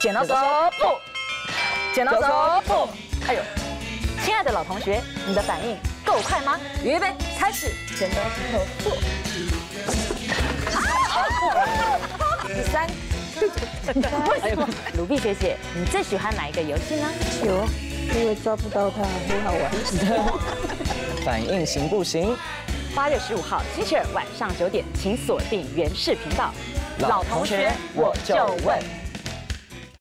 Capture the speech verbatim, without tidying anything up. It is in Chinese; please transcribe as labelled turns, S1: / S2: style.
S1: 剪刀石头布，剪刀石头布。哎呦，亲爱的老同学，你的反应够快吗？预备，开始，剪刀石头布。第三。为什么？鲁碧学姐，你最喜欢哪一个游戏呢？
S2: 球，因为抓不到它，很好玩。
S3: 反应行不行？
S1: 八月十五号星期二晚上九点，请锁定原视频道。老同学，我就问。